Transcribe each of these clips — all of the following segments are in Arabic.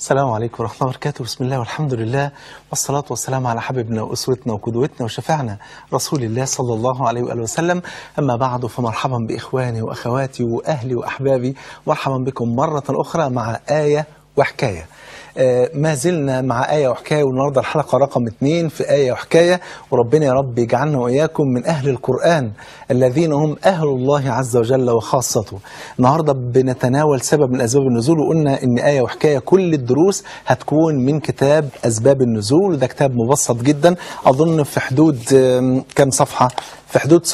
السلام عليكم ورحمة الله وبركاته. بسم الله والحمد لله والصلاة والسلام على حبيبنا وأسوتنا وقدوتنا وشفيعنا رسول الله صلى الله عليه وآله وسلم. أما بعد، فمرحبا بإخواني وأخواتي وأهلي وأحبابي، مرحبا بكم مرة أخرى مع آية وحكاية. ما زلنا مع آية وحكاية، والنهارده الحلقة رقم 2 في آية وحكاية. وربنا يا رب يجعلنا وإياكم من أهل القرآن الذين هم أهل الله عز وجل وخاصته. النهارده بنتناول سبب من أسباب النزول، وقلنا إن آية وحكاية كل الدروس هتكون من كتاب أسباب النزول، وده كتاب مبسط جدا، أظن في حدود كم صفحة؟ في حدود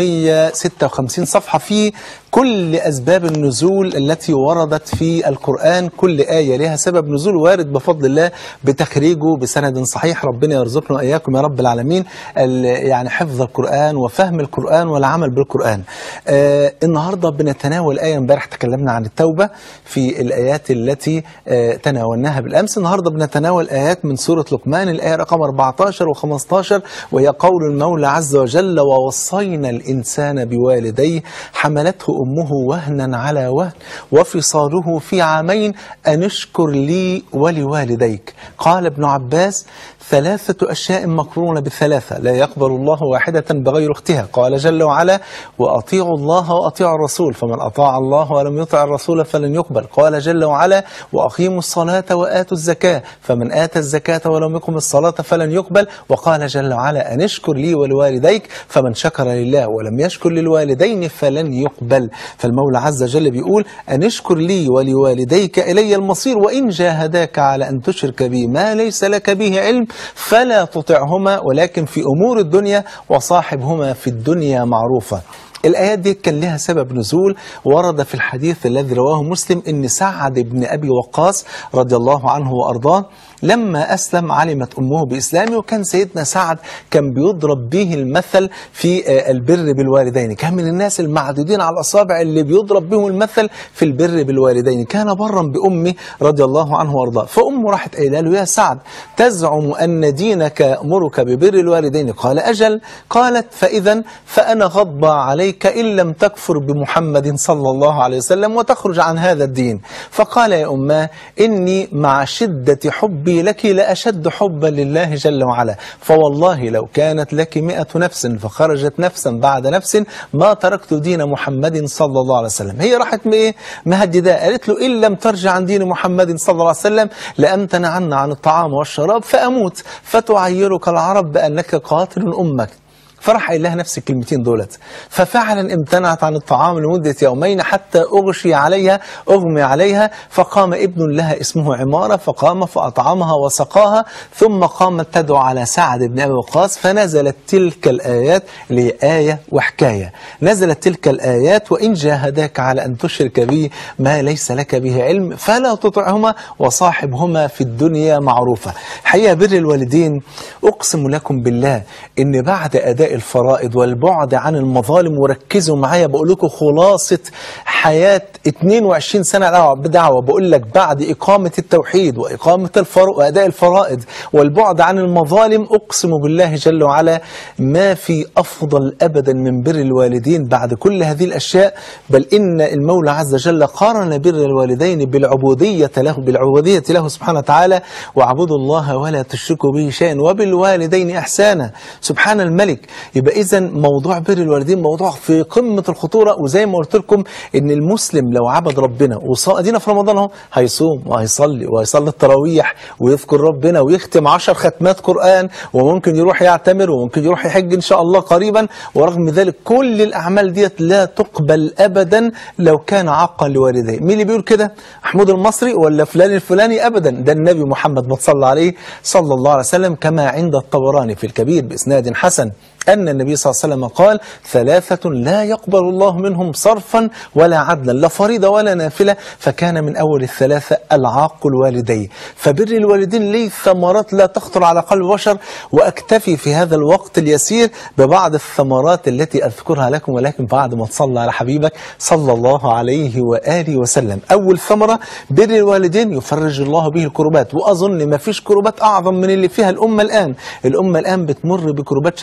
656 صفحة، في كل أسباب النزول التي وردت في القرآن. كل آية لها سبب نزول وارد بفضل الله بتخريجه بسند صحيح. ربنا يرزقنا وإياكم يا رب العالمين يعني حفظ القرآن وفهم القرآن والعمل بالقرآن. النهاردة بنتناول آية، امبارح تكلمنا عن التوبة في الآيات التي تناولناها بالأمس. النهاردة بنتناول آيات من سورة لقمان، الآية رقم 14 و15، وهي قول المولى عز وجل: ووصينا الإنسان بوالديه حملته أمه وهنا على وهن وفصاله في عامين أن اشكر لي ولوالديك. قال ابن عباس: 3 أشياء مقرونة ب3، لا يقبل الله واحدة بغير اختها. قال جل وعلا: وأطيعوا الله وأطيعوا الرسول، فمن أطاع الله ولم يطع الرسول فلن يقبل. قال جل وعلا: وأقيموا الصلاة وآتوا الزكاة، فمن آتى الزكاة ولم يقم الصلاة فلن يقبل. وقال جل وعلا: أن اشكر لي ولوالديك، فمن شكر لله ولم يشكر للوالدين فلن يقبل. فالمولى عز وجل بيقول: أن اشكر لي ولوالديك إلي المصير، وإن جاهداك على أن تشرك بي ما ليس لك به علم فلا تطعهما، ولكن في أمور الدنيا وصاحبهما في الدنيا معروفة. الآيات دي كان لها سبب نزول، ورد في الحديث الذي رواه مسلم إن سعد بن أبي وقاص رضي الله عنه وأرضاه لما أسلم علمت أمه بإسلامه، وكان سيدنا سعد كان بيضرب به المثل في البر بالوالدين، كان من الناس المعدودين على الأصابع اللي بيضرب بهم المثل في البر بالوالدين، كان برا بأمه رضي الله عنه وأرضاه. فأمه راحت قايله له: يا سعد، تزعم أن دينك يأمرك ببر الوالدين؟ قال: أجل. قالت: فإذا فأنا غضبى عليك إن لم تكفر بمحمد صلى الله عليه وسلم وتخرج عن هذا الدين. فقال: يا أماه، إني مع شدة حبي لك لأشد حبا لله جل وعلا، فوالله لو كانت لك 100 نفس فخرجت نفسا بعد نفس ما تركت دين محمد صلى الله عليه وسلم. هي راحت مهددة، قالت له: إن لم ترجع عن دين محمد صلى الله عليه وسلم لأمتنعن عن الطعام والشراب فأموت، فتعيرك العرب بأنك قاتل أمك. فراح قايل لها نفس الكلمتين دولت، ففعلا امتنعت عن الطعام لمدة يومين حتى أغمي عليها. فقام ابن لها اسمه عمارة، فقام فأطعمها وسقاها، ثم قامت تدعو على سعد بن أبي وقاص، فنزلت تلك الآيات اللي هي آية وحكاية. نزلت تلك الآيات: وإن جاهداك على أن تشرك بي ما ليس لك به علم فلا تطعهما وصاحبهما في الدنيا معروفة. حقيقة بر الوالدين، أقسم لكم بالله إن بعد أداء الفرائض والبعد عن المظالم، وركزوا معايا بقول لكم خلاصة حياة 22 سنة بدعوة، بقول لك بعد إقامة التوحيد وإقامة وأداء الفرائض والبعد عن المظالم، أقسم بالله جل وعلا ما في أفضل أبدا من بر الوالدين بعد كل هذه الأشياء. بل إن المولى عز وجل قارن بر الوالدين بالعبودية له سبحانه وتعالى: واعبدوا الله ولا تشركوا به شيئا وبالوالدين إحسانا. سبحان الملك. يبقى إذن موضوع بر الوالدين موضوع في قمة الخطورة. وزي ما قلت لكم إن المسلم لو عبد ربنا وصادنا في رمضان اهو، هيصوم وهيصلي التراويح ويذكر ربنا ويختم 10 ختمات قرآن، وممكن يروح يعتمر، وممكن يروح يحج إن شاء الله قريبا. ورغم ذلك كل الأعمال ديت لا تقبل أبدا لو كان عاقا لوالديه. مين اللي بيقول كده؟ محمود المصري ولا فلان الفلاني؟ أبدا، ده النبي محمد ما صلى عليه صلى الله عليه وسلم، كما عند الطبراني في الكبير بإسناد حسن أن النبي صلى الله عليه وسلم قال: 3 لا يقبل الله منهم صرفا ولا عدلا، لا فريضة ولا نافلة. فكان من أول ال3 العاق الوالدين. فبر الوالدين ليه ثمرات لا تخطر على قلب بشر، وأكتفي في هذا الوقت اليسير ببعض الثمرات التي أذكرها لكم، ولكن بعد ما تصلى على حبيبك صلى الله عليه وآله وسلم. أول ثمرة: بر الوالدين يفرج الله به الكربات. وأظن ما فيش كربات أعظم من اللي فيها الأمة الآن. الأمة الآن بتمر بكربات شديدة،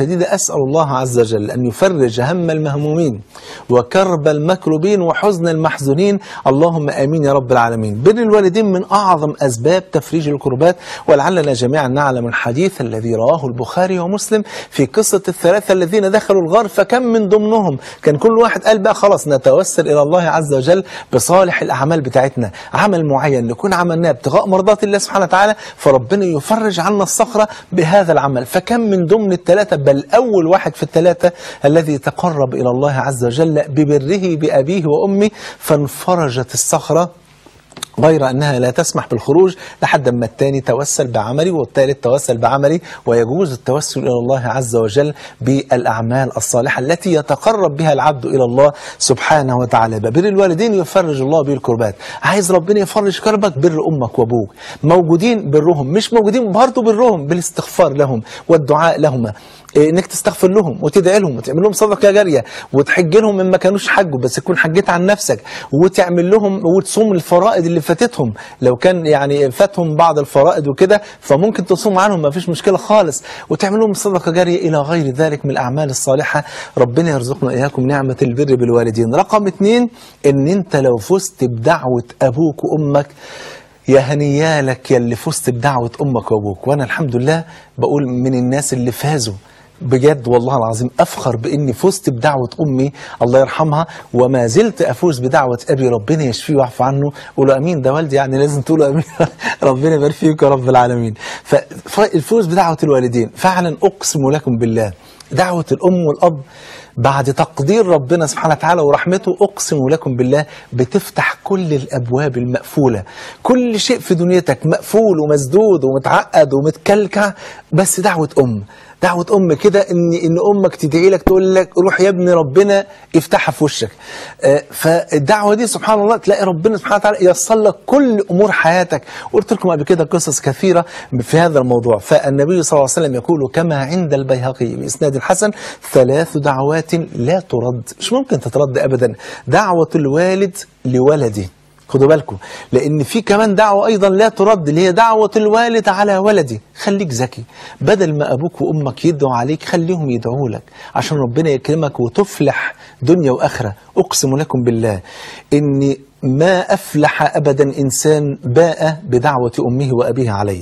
أسأل الله عز وجل أن يفرج هم المهمومين وكرب المكروبين وحزن المحزونين، اللهم آمين يا رب العالمين. بر الوالدين من أعظم أسباب تفريج الكربات، ولعلنا جميعا نعلم الحديث الذي رواه البخاري ومسلم في قصة الثلاثة الذين دخلوا الغار، فكم من ضمنهم كان كل واحد قال بقى خلاص نتوسل إلى الله عز وجل بصالح الأعمال بتاعتنا، عمل معين نكون عملناه ابتغاء مرضات الله سبحانه وتعالى، فربنا يفرج عنا الصخرة بهذا العمل. فكم من ضمن الثلاثة، بل أول واحد في الثلاثة الذي تقرب إلى الله عز وجل ببره بأبيه وأمه، فانفرجت الصخرة، غير أنها لا تسمح بالخروج لحد ما الثاني توسل بعملي والثالث توسل بعملي. ويجوز التوسل إلى الله عز وجل بالأعمال الصالحة التي يتقرب بها العبد إلى الله سبحانه وتعالى. بر الوالدين يفرج الله به الكربات. عايز ربنا يفرج كربك، بر أمك وأبوك، موجودين برهم، مش موجودين برضه برهم بالاستغفار لهم والدعاء لهما، انك تستغفر لهم وتدعي لهم وتعمل لهم صدقه جاريه وتحج لهم من ما كانوش حجوا بس تكون حجيت عن نفسك، وتعمل لهم وتصوم الفرائض اللي فاتتهم، لو كان يعني فاتهم بعض الفرائض وكده فممكن تصوم عنهم ما فيش مشكله خالص، وتعمل لهم صدقه جاريه الى غير ذلك من الاعمال الصالحه. ربنا يرزقنا اياكم نعمه البر بالوالدين. رقم 2، ان انت لو فزت بدعوه ابوك وامك، يا هنيالك يا اللي فزت بدعوه امك وابوك. وانا الحمد لله بقول من الناس اللي فازوا بجد، والله العظيم أفخر بإني فزت بدعوة أمي الله يرحمها، وما زلت أفوز بدعوة أبي ربنا يشفيه ويعفو عنه. قولوا أمين، ده والدي يعني لازم تقولوا أمين. ربنا يبارك فيك يا رب العالمين. فالفوز بدعوة الوالدين فعلا أقسم لكم بالله، دعوة الأم والأب بعد تقدير ربنا سبحانه وتعالى ورحمته، أقسم لكم بالله بتفتح كل الأبواب المقفولة. كل شيء في دنيتك مقفول ومسدود ومتعقد ومتكلكع، بس دعوة أم كده، إن أمك تدعي لك تقول لك روح يا ابني ربنا يفتحها في وشك. فالدعوة دي سبحان الله تلاقي ربنا سبحانه وتعالى ييسر لك كل أمور حياتك. قلت لكم قبل كده قصص كثيرة في هذا الموضوع. فالنبي صلى الله عليه وسلم يقول كما عند البيهقي بإسناد حسن: 3 دعوات لا ترد، مش ممكن تترد أبدا. دعوة الوالد لولده، خدوا بالكم، لأن في كمان دعوة أيضا لا ترد اللي هي دعوة الوالد على ولده. خليك ذكي، بدل ما أبوك وأمك يدعوا عليك خليهم يدعوا لك عشان ربنا يكرمك وتفلح دنيا وآخرة. أقسم لكم بالله إن ما أفلح أبدا إنسان باء بدعوة أمه وأبيه عليه،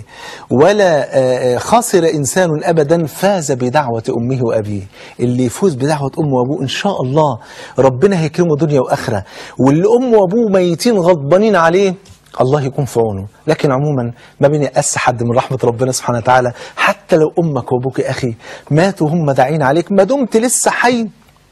ولا خسر إنسان أبدا فاز بدعوة أمه وأبيه. اللي يفوز بدعوة أمه وأبوه إن شاء الله ربنا هيكرمه دنيا وآخرة، واللي أمه وأبوه ميتين غضبانين عليه الله يكون في عونه. لكن عموما ما بينقص حد من رحمة ربنا سبحانه وتعالى، حتى لو أمك وأبوك يا أخي ماتوا هم داعين عليك، ما دمت لسه حي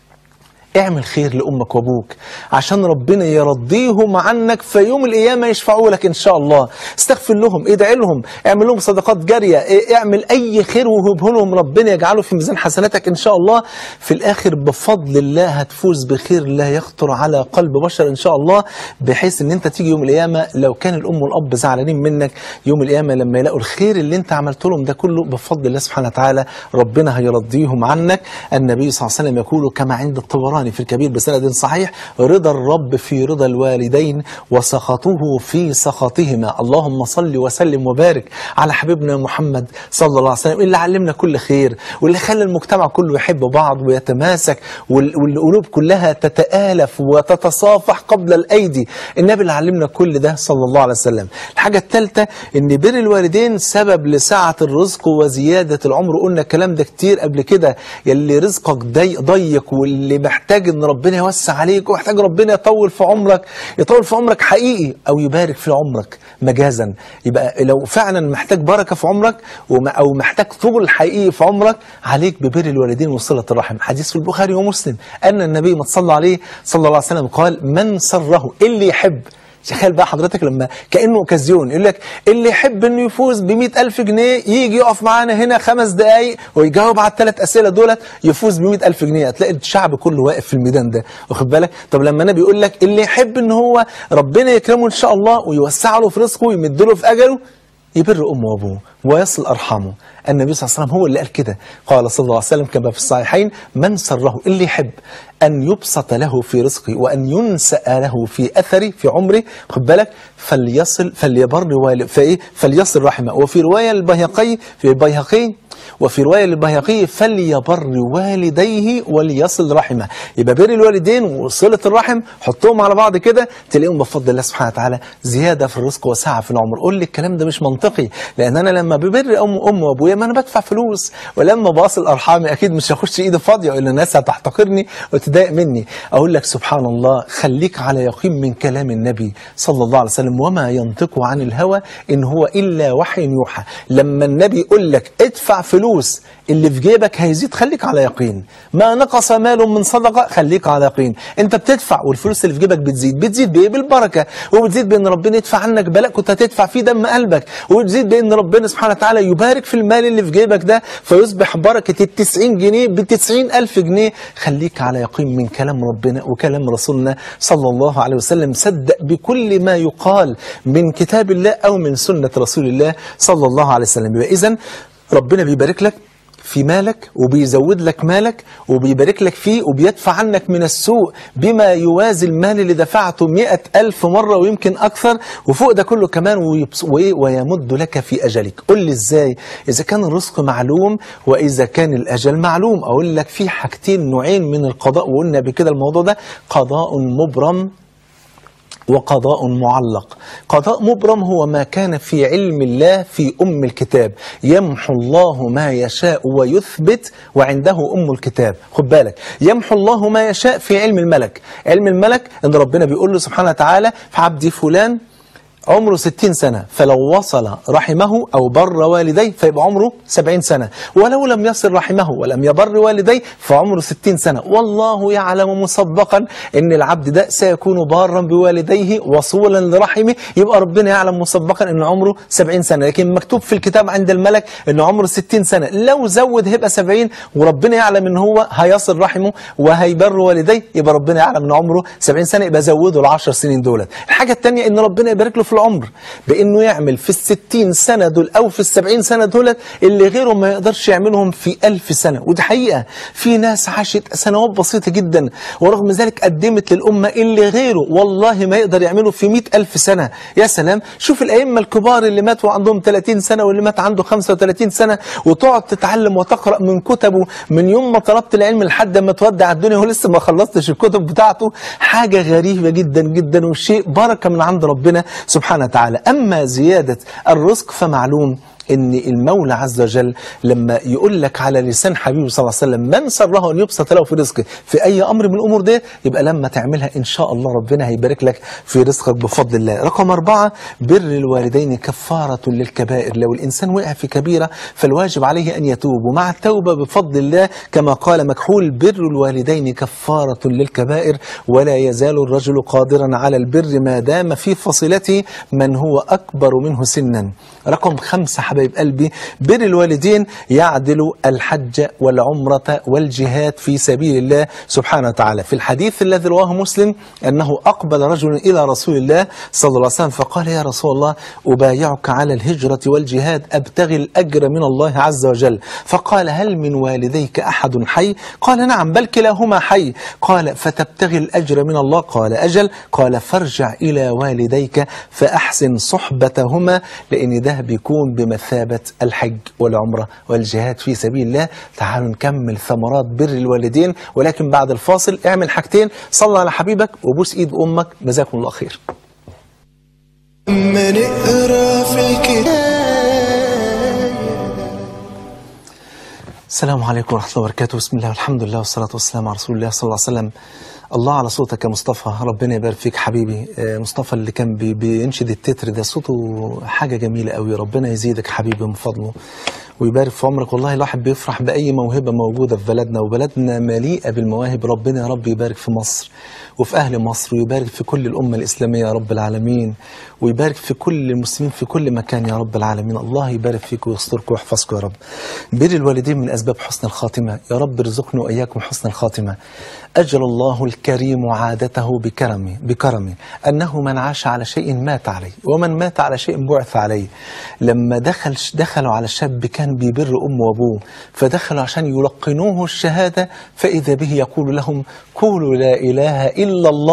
اعمل خير لأمك وأبوك عشان ربنا يرضيهم عنك في يوم القيامة يشفعوا لك إن شاء الله. استغفر لهم، ادعي لهم، اعمل لهم صدقات جارية، اعمل أي خير وهبه لهم، ربنا يجعله في ميزان حسناتك إن شاء الله. في الآخر بفضل الله هتفوز بخير لا يخطر على قلب بشر إن شاء الله، بحيث إن أنت تيجي يوم القيامة لو كان الأم والأب زعلانين منك يوم القيامة لما يلاقوا الخير اللي أنت عملت لهم ده كله بفضل الله سبحانه وتعالى ربنا هيرضيهم عنك. النبي صلى الله عليه وسلم يقول كما عند الطبراني في الكبير بسند صحيح: رضا الرب في رضا الوالدين وسخطه في سخطهما. اللهم صل وسلم وبارك على حبيبنا محمد صلى الله عليه وسلم اللي علمنا كل خير، واللي خلى المجتمع كله يحب بعض ويتماسك، والقلوب كلها تتآلف وتتصافح قبل الأيدي. النبي اللي علمنا كل ده صلى الله عليه وسلم. الحاجة الثالثة إن بر الوالدين سبب لسعة الرزق وزيادة العمر. قلنا الكلام ده كتير قبل كده، يلي رزقك ضيق واللي محتاج ان ربنا يوسع عليك ومحتاج ربنا يطول في عمرك حقيقي او يبارك في عمرك مجازا. يبقى لو فعلا محتاج بركة في عمرك او محتاج طول حقيقي في عمرك، عليك ببر الوالدين وصلة الرحم. حديث في البخاري ومسلم أن النبي ما صلى عليه صلى الله عليه وسلم قال: من سره، اللي يحب. تخيل بقى حضرتك لما كأنه اوكازيون يقول لك اللي يحب انه يفوز ب100,000 جنيه يجي يقف معانا هنا 5 دقايق ويجاوب على ال3 أسئلة دولت يفوز ب100,000 جنيه. هتلاقي الشعب كله واقف في الميدان ده، واخد بالك؟ طب لما النبي يقول لك اللي يحب ان هو ربنا يكرمه ان شاء الله ويوسع له في رزقه ويمد له في اجله، يبر امه وابوه ويصل ارحامه. النبي صلى الله عليه وسلم هو اللي قال كده، قال صلى الله عليه وسلم كما في الصحيحين: من سره، اللي يحب أن يبسط له في رزقه وأن ينسأ له في أثره في عمره، خد بالك، فليصل رحمه. وفي رواية البيهقي وفي رواية للبيهقي فليبر والديه وليصل رحمه. يبقى بر الوالدين وصلة الرحم حطهم على بعض كده تلاقيهم بفضل الله سبحانه وتعالى زيادة في الرزق وسعة في العمر. قول لي الكلام ده مش منطقي، لأن أنا لما ببر أم وأبويا ما أنا بدفع فلوس، ولما بصل أرحامي أكيد مش هخش إيدي فاضية وإلا الناس هتحتقرني وتضايق مني. أقول لك سبحان الله، خليك على يقين من كلام النبي صلى الله عليه وسلم، وما ينطق عن الهوى إن هو إلا وحي يوحى. لما النبي يقول لك ادفع فلوس اللي في جيبك هيزيد، خليك على يقين. ما نقص مال من صدقة، خليك على يقين. انت بتدفع والفلوس اللي في جيبك بتزيد بايه؟ بالبركة، وبتزيد بان ربنا يدفع عنك بلاء كنت هتدفع فيه دم قلبك، وبتزيد بان ربنا سبحانه وتعالى يبارك في المال اللي في جيبك ده فيصبح بركة ال90 جنيه ب90,000 جنيه. خليك على يقين من كلام ربنا وكلام رسولنا صلى الله عليه وسلم. صدق بكل ما يقال من كتاب الله او من سنة رسول الله صلى الله عليه وسلم. يبقى اذن ربنا بيبارك لك في مالك وبيزود لك مالك وبيبارك لك فيه وبيدفع عنك من السوء بما يوازي المال اللي دفعته 100,000 مرة ويمكن أكثر، وفوق ده كله كمان ويمد لك في أجلك. قل لي إزاي؟ إذا كان الرزق معلوم وإذا كان الأجل معلوم. أقول لك في حاجتين، نوعين من القضاء، وقلنا بكده الموضوع ده قضاء مبرم وقضاء معلق. قضاء مبرم هو ما كان في علم الله في أم الكتاب، يمحو الله ما يشاء ويثبت وعنده أم الكتاب. خد بالك، يمحو الله ما يشاء في علم الملك. علم الملك إن ربنا بيقول له سبحانه وتعالى في عبدي فلان عمره 60 سنة، فلو وصل رحمه أو بر والديه فيبقى عمره 70 سنة، ولو لم يصل رحمه ولم يبر والديه فعمره 60 سنة. والله يعلم مسبقا أن العبد ده سيكون بارا بوالديه وصولا لرحمه، يبقى ربنا يعلم مسبقا أن عمره 70 سنة، لكن مكتوب في الكتاب عند الملك أن عمره 60 سنة. لو زود هيبقى 70، وربنا يعلم أن هو هيصل رحمه وهيبر والديه، يبقى ربنا يعلم أن عمره 70 سنة، يبقى زوده ال10 سنين دولت. الحاجة الثانية أن ربنا يبارك له في العمر بأنه يعمل في 60 سنة دول أو في 70 سنة دول اللي غيره ما يقدرش يعملهم في 1000 سنة. ودي حقيقة، في ناس عاشت سنوات بسيطة جدا ورغم ذلك قدمت للأمة اللي غيره والله ما يقدر يعمله في 100,000 سنة. يا سلام، شوف الأئمة الكبار اللي ماتوا عندهم 30 سنة واللي مات عنده 35 سنة، وتقعد تتعلم وتقرأ من كتبه من يوم ما طلبت العلم لحد ما تودع الدنيا ولسه ما خلصتش الكتب بتاعته. حاجة غريبة جدا جدا وشيء بركة من عند ربنا سبحانه وتعالى. أما زيادة الرزق فمعلوم إن المولى عز وجل لما يقول لك على لسان حبيبه صلى الله عليه وسلم من سره أن يبسط له في رزقه في أي أمر من الأمور دي، يبقى لما تعملها إن شاء الله ربنا هيبارك لك في رزقك بفضل الله. رقم 4، بر الوالدين كفارة للكبائر. لو الإنسان وقع في كبيرة فالواجب عليه أن يتوب، ومع التوبة بفضل الله كما قال مكحول بر الوالدين كفارة للكبائر، ولا يزال الرجل قادرا على البر ما دام في فصيلته من هو أكبر منه سنا. رقم 5 حبايب قلبي، بر الوالدين يعدل الحج والعمرة والجهاد في سبيل الله سبحانه وتعالى. في الحديث الذي رواه مسلم أنه أقبل رجل إلى رسول الله صلى الله عليه وسلم فقال يا رسول الله أبايعك على الهجرة والجهاد أبتغي الأجر من الله عز وجل. فقال هل من والديك أحد حي؟ قال نعم بل كلاهما حي. قال فتبتغي الأجر من الله؟ قال أجل. قال فارجع إلى والديك فأحسن صحبتهما، لأن ده بيكون بمثابة الحج والعمرة والجهاد في سبيل الله. تعالوا نكمل ثمرات بر الوالدين، ولكن بعد الفاصل اعمل حاجتين، صلى على حبيبك وبوس ايد امك. جزاكم الله خير. ما نقرا في الكتاب. السلام عليكم ورحمة الله وبركاته. بسم الله والحمد لله والصلاة والسلام على رسول الله صلى الله عليه وسلم. الله على صوتك يا مصطفى، ربنا يبارك فيك حبيبي. مصطفى اللي كان بينشد التتر ده صوته حاجة جميلة قوي، ربنا يزيدك حبيبي من فضله ويبارك في عمرك. والله الواحد بيفرح بأي موهبة موجودة في بلدنا، وبلدنا مليئة بالمواهب. ربنا يا رب يبارك في مصر وفي أهل مصر، ويبارك في كل الأمة الإسلامية يا رب العالمين، ويبارك في كل المسلمين في كل مكان يا رب العالمين. الله يبارك فيك ويسترك ويحفظك يا رب. بر الوالدين من أسباب حسن الخاتمة، يا رب ارزقنا وإياكم حسن الخاتمة. أجل الله الكريم عادته بكرمه أنه من عاش على شيء مات عليه، ومن مات على شيء بعث عليه. لما دخلوا على شاب كان بيبر أمه وأبوه، فدخلوا عشان يلقنوه الشهادة، فإذا به يقول لهم قولوا لا إله إلا الله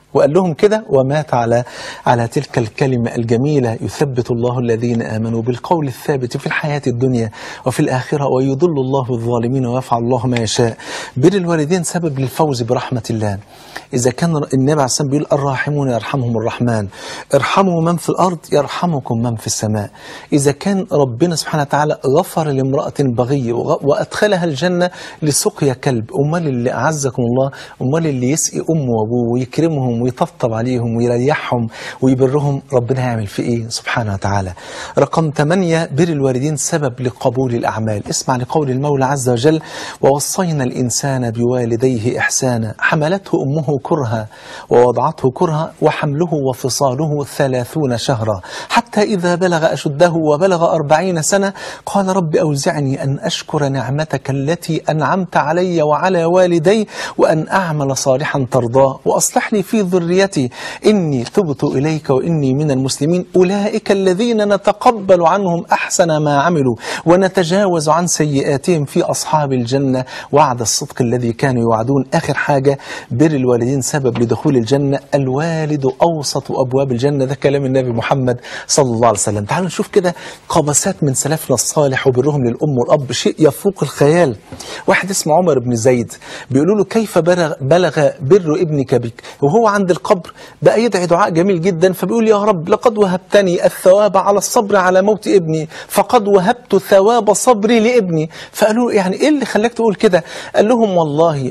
وقال لهم كده ومات على تلك الكلمة الجميلة: يثبت الله الذين آمنوا بالقول الثابت في الحياة الدنيا وفي الآخرة ويضل الله الظالمين ويفعل الله ما يشاء. بر الوالدين سبب للفوز برحمة الله. إذا كان النبي عليه الصلاة والسلام بيقول: الراحمون يرحمهم الرحمن، ارحموا من في الأرض يرحمكم من في السماء. إذا كان ربنا سبحانه وتعالى غفر لامرأة بغي وأدخلها الجنة لسقيا كلب، أمال اللي أعزكم الله، أمال اللي يسقي أمه وأبوه ويكرمهم ويطبطب عليهم ويريحهم ويبرهم، ربنا هيعمل في إيه سبحانه وتعالى. رقم 8: بر الوالدين سبب لقبول الأعمال. اسمع لقول المولى عز وجل: ووصينا الإنسان بوالديه إحسانا حملته أمه كرها ووضعته كرها وحمله وفصاله 30 شهرا حتى إذا بلغ أشده وبلغ 40 سنة قال: رب أوزعني أن أشكر نعمتك التي أنعمت علي وعلى والدي وأن أعمل صالحا ترضاه وأصلح لي في ذريتي إني تبت إليك وإني من المسلمين. أولئك الذين نتقبل عنهم أحسن ما عملوا ونتجاوز عن سيئاتهم في أصحاب الجنة وعد الصدق الذي كانوا يوعدون. آخر حاجة: بر الوالدين سبب لدخول الجنة. الوالد أوسط أبواب الجنة. ده كلام النبي محمد صلى الله عليه وسلم. تعالوا نشوف كده قبسات من سلفنا الصالح وبرهم للأم والأب، شيء يفوق الخيال. واحد اسمه عمر بن زيد بيقولوا له: كيف بلغ بر ابنك بك؟ وهو عند القبر بقى يدعي دعاء جميل جدا، فبيقول: يا رب لقد وهبتني الثواب على الصبر على موت ابني فقد وهبت ثواب صبري لابني. فقالوا: يعني ايه اللي خلاك تقول كده؟ قال لهم: والله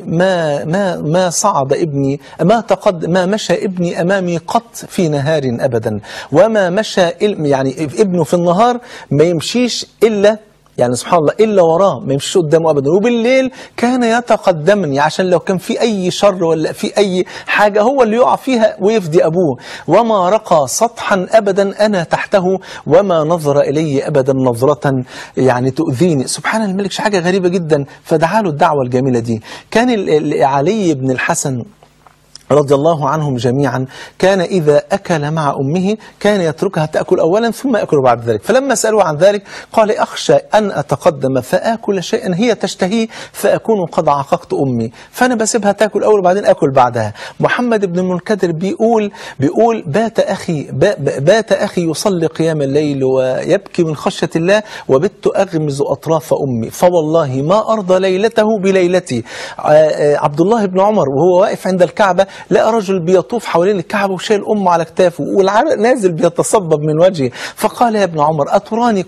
ما صعد ابني، ما مشى ابني امامي قط في نهار ابدا، وما مشى يعني ابنه في النهار ما يمشيش الا يعني سبحان الله إلا وراه، ما يمشيش قدامه أبدا، وبالليل كان يتقدمني عشان لو كان في أي شر ولا في أي حاجة هو اللي يقع فيها ويفدي أبوه. وما رقى سطحا أبدا أنا تحته وما نظر إلي أبدا نظرة يعني تؤذيني. سبحان الملك، حاجة غريبة جدا. فدعا له الدعوة الجميلة دي. كان علي بن الحسن رضي الله عنهم جميعا كان إذا أكل مع أمه كان يتركها تأكل أولا ثم يأكل بعد ذلك. فلما سألوا عن ذلك قال: أخشى أن أتقدم فآكل شيئا هي تشتهيه فأكون قد عققت أمي، فأنا بسيبها تأكل أول وبعدين أكل بعدها. محمد بن المنكدر بيقول بات أخي يصلي قيام الليل ويبكي من خشية الله وبت أغمز أطراف أمي فوالله ما أرضى ليلته بليلتي. عبد الله بن عمر وهو واقف عند الكعبة لقى رجل بيطوف حوالين الكعبة وشايل أمه على كتافه والعرق نازل بيتصبب من وجهه، فقال: يا ابن عمر أتراني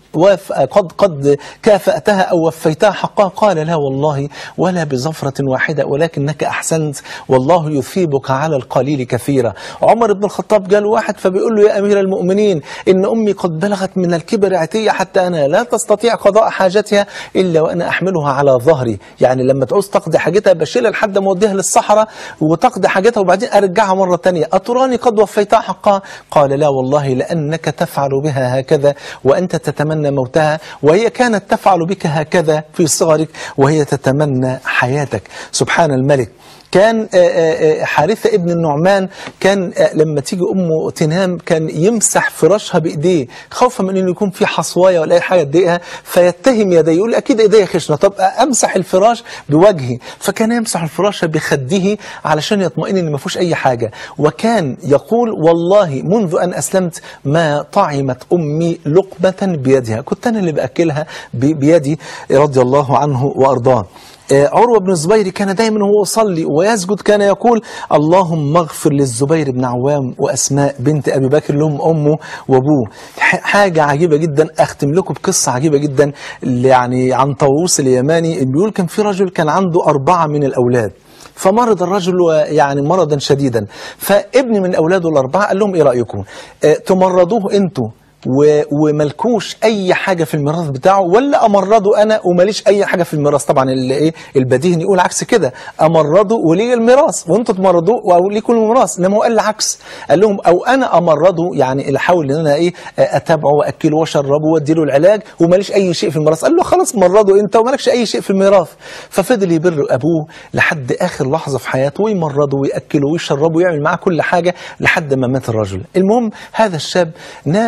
قد كافأتها أو وفيتها حقها؟ قال: لا والله ولا بزفرة واحدة ولكنك أحسنت والله يثيبك على القليل كثيرا. عمر بن الخطاب قال واحد فبيقول له: يا أمير المؤمنين إن أمي قد بلغت من الكبر عتية حتى أنا لا تستطيع قضاء حاجتها إلا وأنا أحملها على ظهري، يعني لما تعوز تقضي حاجتها بشيلها لحد ما أوديها للصحراء وتقضي حاجتها وبعدين أرجعها مرة تانية. أتراني قد وفيتها حقها؟ قال: لا والله لأنك تفعل بها هكذا وأنت تتمنى موتها وهي كانت تفعل بك هكذا في صغرك وهي تتمنى حياتك. سبحان الملك. كان حارثة ابن النعمان كان لما تيجي أمه تنام كان يمسح فراشها بإيديه خوفا من أنه يكون في حصواية ولا أي حاجة تضايقها فيتهم يديه، يقول أكيد إيديه خشنة، طب أمسح الفراش بوجهي، فكان يمسح الفراش بخده علشان يطمئن أن ما فيهوش أي حاجة. وكان يقول: والله منذ أن أسلمت ما طعمت أمي لقمة بيدها، كنت أنا اللي بأكلها بيدي رضي الله عنه وأرضاه. عروة بن الزبير كان دايما وهو يصلي ويسجد كان يقول: اللهم اغفر للزبير بن عوام وأسماء بنت أبي بكر لهم أمه وأبوه. حاجة عجيبة جدا. أختم لكم بقصة عجيبة جدا يعني عن طاووس اليماني. بيقول كان في رجل كان عنده 4 من الأولاد، فمرض الرجل يعني مرضا شديدا، فابن من أولاده ال4 قال لهم: إيه رأيكم تمرضوه أنتوا وملكوش اي حاجه في الميراث بتاعه ولا امرضه انا وماليش اي حاجه في الميراث؟ طبعا البديهي يقول عكس كده، امرضه وليه الميراث وانتوا تمرضوه وليكم الميراث، انما هو قال العكس، قال لهم: او انا امرضه يعني اللي احاول ان انا اتابعه واكله واشربه واديله العلاج وماليش اي شيء في الميراث. قال له: خلاص مرضه انت ومالكش اي شيء في الميراث. ففضل يبر ابوه لحد اخر لحظه في حياته ويمرضه وياكله ويشربه ويعمل معاه كل حاجه لحد ما مات الرجل. المهم هذا الشاب نام في ليل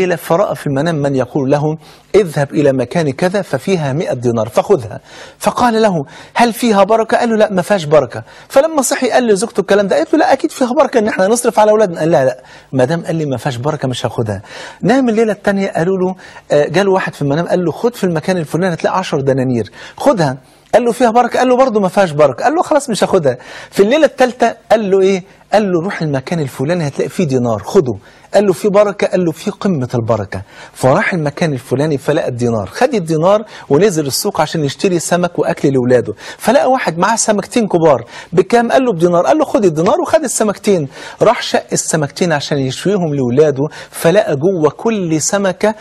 ليلة فرأى في المنام من يقول له اذهب إلى مكان كذا ففيها 100 دينار فخذها. فقال له هل فيها بركة؟ قال له لا ما فيهاش بركة. فلما صحي قال لزوجته الكلام ده، قالت له لا أكيد فيها بركة إن احنا نصرف على أولادنا. قال لا ما دام قال لي ما فيهاش بركة مش هاخدها. نام الليلة الثانية قالوا له جاله واحد في المنام قال له خد في المكان الفلاني هتلاقي 10 دنانير خدها. قال له فيها بركة؟ قال له برضه ما فيهاش بركة. قال له خلاص مش هاخدها. في الليلة الثالثة قال له ايه؟ قال له روح المكان الفلاني هتلاقي فيه دينار خده. قال له في بركة؟ قال له في قمة البركة. فراح المكان الفلاني فلقى الدينار، خد الدينار ونزل السوق عشان يشتري سمك وأكل لأولاده. فلقى واحد معاه سمكتين كبار بكام؟ قال له بدينار. قال له خد الدينار وخد السمكتين. راح شق السمكتين عشان يشويهم لأولاده، فلقى جوه كل سمكة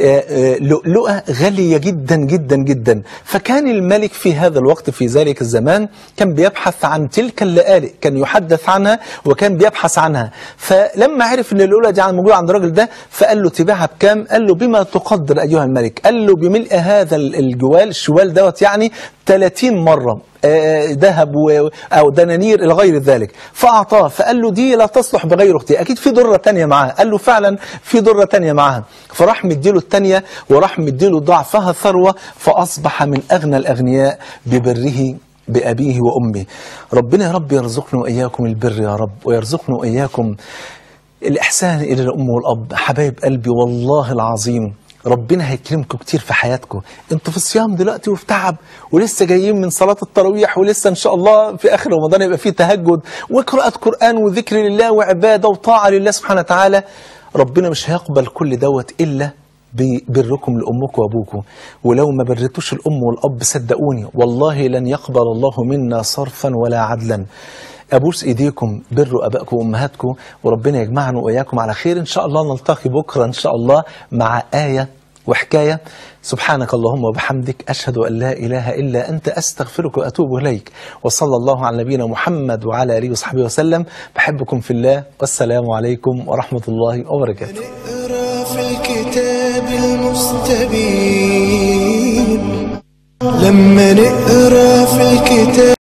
لؤلؤة غالية جدا جدا جدا. فكان الملك في هذا الوقت في ذلك الزمان كان بيبحث عن تلك اللآلئ، كان يحدث عنها وكان بيبحث عنها. فلما عرف ان اللؤلؤة دي موجودة عند الراجل ده فقال له تبيعها بكام؟ قال له بما تقدر أيها الملك. قال له بملء هذا الشوال دوت يعني 30 مرة ذهب أو دنانير إلى غير ذلك. فأعطاه. فقال له دي لا تصلح بغير أختي، أكيد في درة تانية معاها. قال له فعلا في درة تانية معاها. فراح مديله التانية وراح مديله ضعفها ثروة، فأصبح من أغنى الأغنياء ببره بأبيه وأمه. ربنا يا رب يرزقنا وإياكم البر يا رب، ويرزقنا وإياكم الإحسان إلى الأم والأب. حبايب قلبي والله العظيم ربنا هيكرمكم كتير في حياتكم. انتوا في الصيام دلوقتي وفي تعب ولسه جايين من صلاة التراويح، ولسه ان شاء الله في اخر رمضان يبقى فيه تهجد وقراءة قرآن وذكر لله وعبادة وطاعة لله سبحانه وتعالى. ربنا مش هيقبل كل دوت إلا ببركم لأمكم وأبوكم. ولو ما برتوش الأم والأب صدقوني والله لن يقبل الله منا صرفا ولا عدلا. أبوس إيديكم بروا أبائكم وأمهاتكم، وربنا يجمعنا وإياكم على خير إن شاء الله. نلتقي بكرة إن شاء الله مع آية وحكاية. سبحانك اللهم وبحمدك أشهد أن لا إله إلا أنت أستغفرك وأتوب إليك. وصلى الله على نبينا محمد وعلى آله وصحبه وسلم. بحبكم في الله، والسلام عليكم ورحمة الله وبركاته. نقرأ في الكتاب المستبين، لما نقرأ في الكتاب